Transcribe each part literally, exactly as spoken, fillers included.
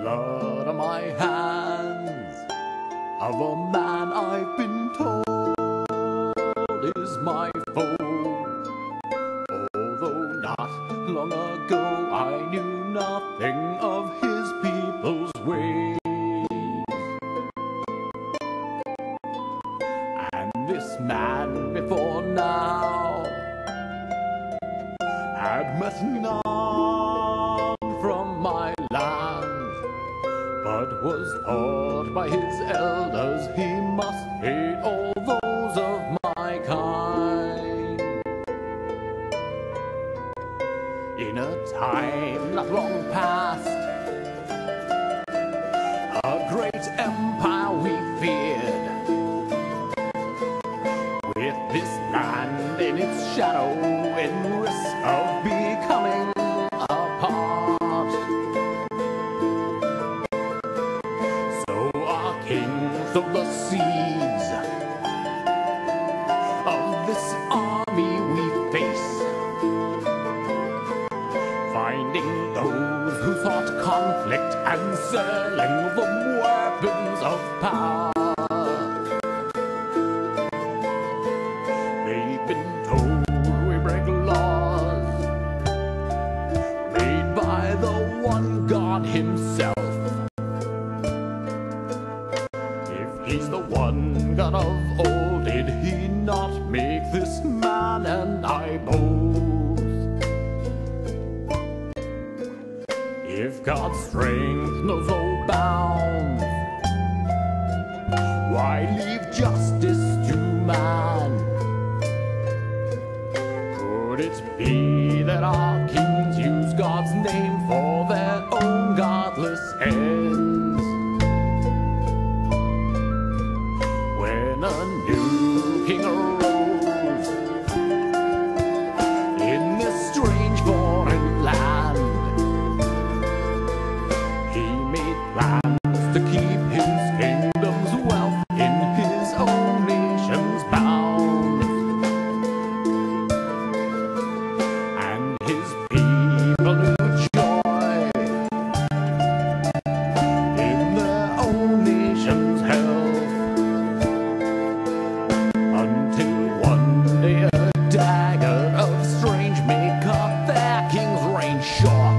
blood on my hands of a man I've been told is my foe. Although not long ago I knew nothing of his people's ways. And this man before now had met none from my land, but was taught by his elders he must hate all those of my kind. In a time not long past, a great empire we feared, with this land in its shadow in risk of becoming apart. So our king sowed the seeds of this army we face, finding those who sought conflict and selling them weapons of power. They've been told we break laws made by the one God himself. If he's the one God of old, did he not make this man and I both? If God's strength knows no bounds, why leave justice to man? Could it be that our kings use God's name for their own godless ends? When a new king arose in this strange foreign land, he made plans to keep his kingdom's wealth in his own nation's bounds. And his people knew joy in their own nation's health, until one day a dagger of strange may cut their king's reign short.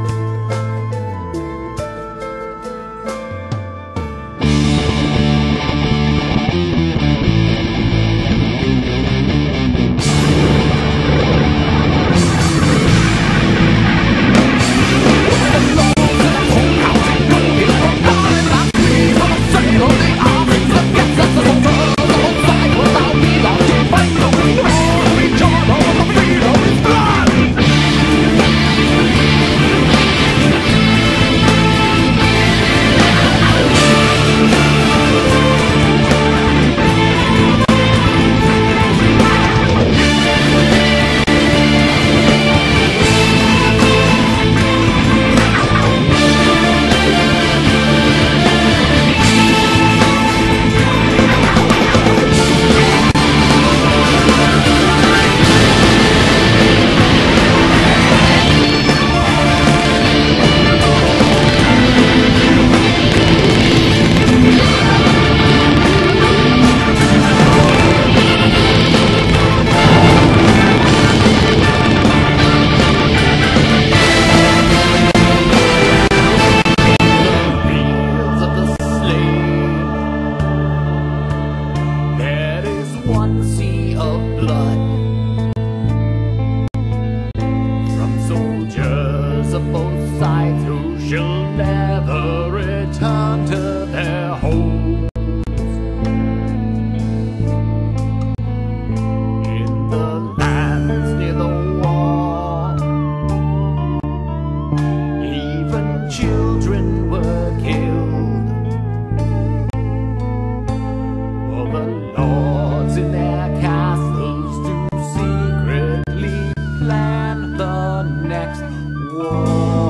One sea of blood from soldiers of both sides who shall never return to their homes. In the lands near the war, even children were killed. For the lords in their castles to secretly plan the next war.